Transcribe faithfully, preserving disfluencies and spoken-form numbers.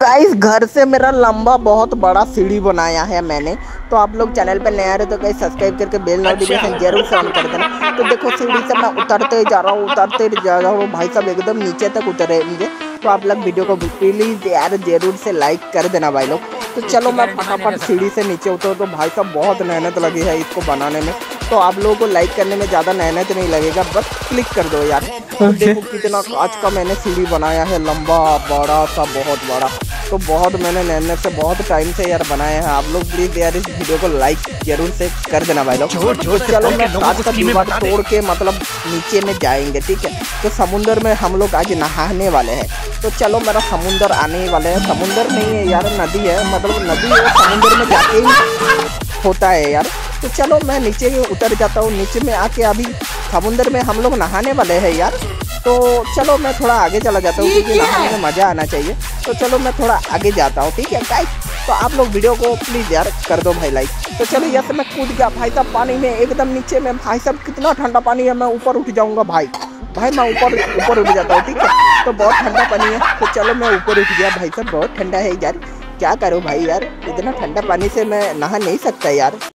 Guys घर से मेरा लंबा बहुत बड़ा सीढ़ी बनाया है मैंने। तो आप लोग चैनल पे नए आ रहे तो गाइस सब्सक्राइब करके बेल नोटिफिकेशन जरूर से ऑन कर देना। तो देखो सीढ़ी से मैं उतरते जा रहा हूँ उतरते जा रहा हूँ भाई साहब, एकदम नीचे तक उतरेंगे। तो आप लोग वीडियो को प्लीज यार जरूर से लाइक कर देना भाई लोग। तो चलो मैं फटाफट सीढ़ी से नीचे उतर। तो भाई साहब बहुत मेहनत लगी है इसको बनाने में। तो आप लोगों को लाइक करने में ज़्यादा मेहनत नहीं लगेगा, बस क्लिक कर दो यार। तो देखो कितना कांच का मैंने सीढ़ी बनाया है, लंबा बड़ा सा बहुत बड़ा। तो बहुत मैंने मेहनत से बहुत टाइम से यार बनाया है। आप लोग प्लीज यार इस वीडियो को लाइक जरूर से कर देना भाई लोग। तो चलो मैं कांच का दीवार तोड़ के मतलब नीचे में जाएंगे, ठीक है। तो समुंदर में हम लोग आज नहाने वाले हैं। तो चलो मेरा समुंदर आने वाले हैं। समुंदर नहीं है यार, नदी है, मतलब नदी है समुंदर में जाके ही होता है यार। तो चलो मैं नीचे उतर जाता हूँ। नीचे में आके अभी समुंदर में हम लोग नहाने वाले हैं यार। तो चलो मैं थोड़ा आगे चला जाता हूँ क्योंकि नहाने में मज़ा आना चाहिए। तो चलो मैं थोड़ा आगे जाता हूँ, ठीक है गाइस। तो आप लोग वीडियो को प्लीज़ यार कर दो भाई लाइक। तो चलो यहाँ से मैं कूद गया भाई साहब पानी में, एकदम नीचे में। भाई साहब कितना ठंडा पानी है, मैं ऊपर उठ जाऊँगा भाई। भाई मैं ऊपर ऊपर उठ जाता हूँ, ठीक है। तो बहुत ठंडा पानी है। तो चलो मैं ऊपर उठ गया भाई साहब, बहुत ठंडा है यार। क्या करूँ भाई यार, इतना ठंडा पानी से मैं नहा नहीं सकता यार।